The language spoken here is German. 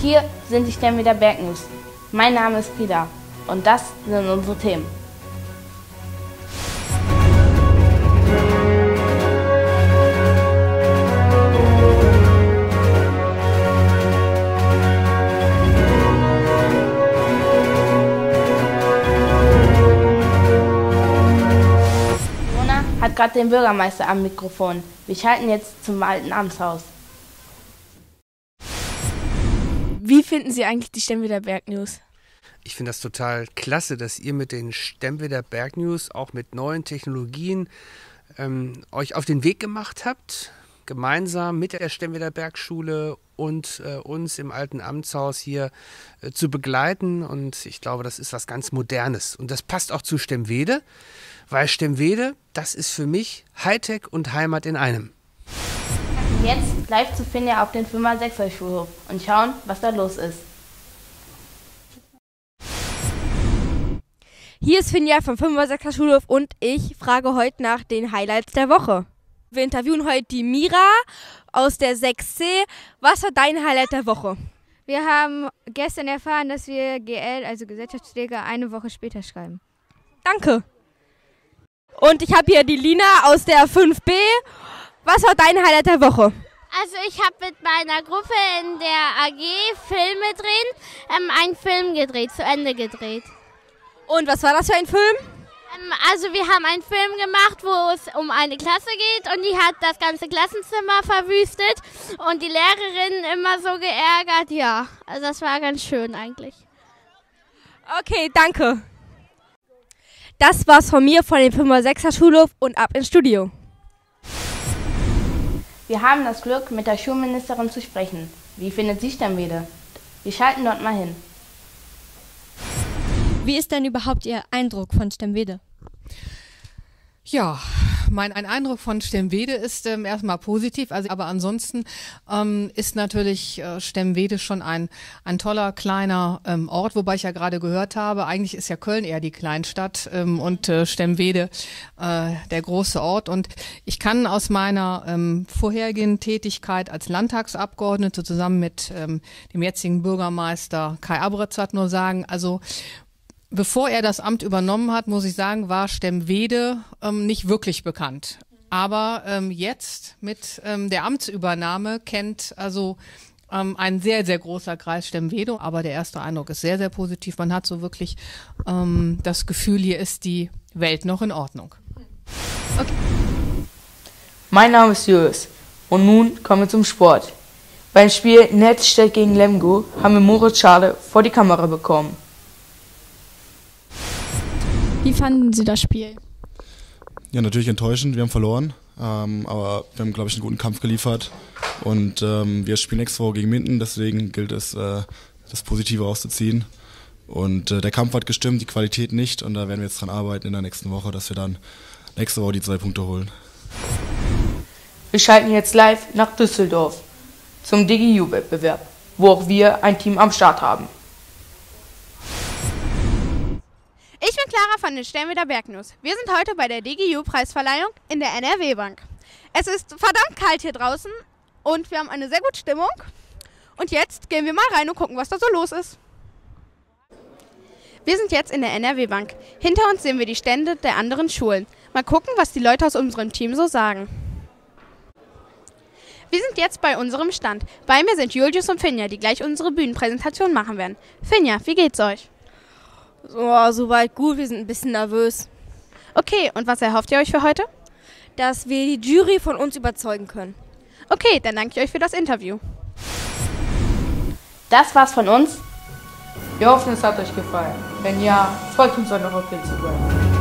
hier sind die Sternweder Bergnews. Mein Name ist Frieda und das sind unsere Themen. Mona hat gerade den Bürgermeister am Mikrofon. Wir schalten jetzt zum alten Amtshaus. Wie finden Sie eigentlich die Sternweder Bergnews? Ich finde das total klasse, dass ihr mit den Sternweder Bergnews auch mit neuen Technologien euch auf den Weg gemacht habt, gemeinsam mit der Sternweder Bergschule und uns im alten Amtshaus hier zu begleiten. Und ich glaube, das ist was ganz Modernes. Und das passt auch zu Stemwede, weil Stemwede, das ist für mich Hightech und Heimat in einem. Jetzt live zu Finja auf den 5er-6er Schulhof und schauen, was da los ist. Hier ist Finja vom 5er-6er Schulhof und ich frage heute nach den Highlights der Woche. Wir interviewen heute die Mira aus der 6C. Was war dein Highlight der Woche? Wir haben gestern erfahren, dass wir GL, also Gesellschaftspflege, eine Woche später schreiben. Danke. Und ich habe hier die Lina aus der 5B. Was war dein Highlight der Woche? Also ich habe mit meiner Gruppe in der AG Filme drehen, einen Film gedreht, zu Ende gedreht. Und was war das für ein Film? Also wir haben einen Film gemacht, wo es um eine Klasse geht und die hat das ganze Klassenzimmer verwüstet und die Lehrerin immer so geärgert. Ja, also das war ganz schön eigentlich. Okay, danke. Das war's von mir, von dem 5er-6er Schulhof und ab ins Studio. Wir haben das Glück, mit der Schulministerin zu sprechen. Wie findet sie Sternwede? Wir schalten dort mal hin. Wie ist denn überhaupt Ihr Eindruck von Stemwede? Ja, mein Eindruck von Stemwede ist erstmal positiv, aber ansonsten ist natürlich Stemwede schon ein toller kleiner Ort, wobei ich ja gerade gehört habe, eigentlich ist ja Köln eher die Kleinstadt und Stemwede der große Ort. Und ich kann aus meiner vorherigen Tätigkeit als Landtagsabgeordnete zusammen mit dem jetzigen Bürgermeister Kai Abretzert nur sagen, also bevor er das Amt übernommen hat, muss ich sagen, war Stemwede nicht wirklich bekannt. Aber jetzt mit der Amtsübernahme kennt also ein sehr, sehr großer Kreis Stemwede. Aber der erste Eindruck ist sehr, sehr positiv. Man hat so wirklich das Gefühl, hier ist die Welt noch in Ordnung. Okay. Mein Name ist Julius und nun kommen wir zum Sport. Beim Spiel Netzstedt gegen Lemgo haben wir Moritz Schade vor die Kamera bekommen. Wie fanden Sie das Spiel? Ja, natürlich enttäuschend. Wir haben verloren, aber wir haben, glaube ich, einen guten Kampf geliefert. Und wir spielen nächste Woche gegen Minden, deswegen gilt es, das Positive rauszuziehen. Und der Kampf hat gestimmt, die Qualität nicht. Und da werden wir jetzt dran arbeiten in der nächsten Woche, dass wir dann nächste Woche die 2 Punkte holen. Wir schalten jetzt live nach Düsseldorf zum DGU-Wettbewerb, wo auch wir ein Team am Start haben. Ich bin Clara von den Sternweder Bergnews. Wir sind heute bei der DGU-Preisverleihung in der NRW-Bank. Es ist verdammt kalt hier draußen und wir haben eine sehr gute Stimmung. Und jetzt gehen wir mal rein und gucken, was da so los ist. Wir sind jetzt in der NRW-Bank. Hinter uns sehen wir die Stände der anderen Schulen. Mal gucken, was die Leute aus unserem Team so sagen. Wir sind jetzt bei unserem Stand. Bei mir sind Julius und Finja, die gleich unsere Bühnenpräsentation machen werden. Finja, wie geht's euch? Oh, soweit gut, wir sind ein bisschen nervös. Okay, und was erhofft ihr euch für heute? Dass wir die Jury von uns überzeugen können. Okay, dann danke ich euch für das Interview. Das war's von uns. Wir hoffen, es hat euch gefallen. Wenn ja, folgt uns auf eure Instagram.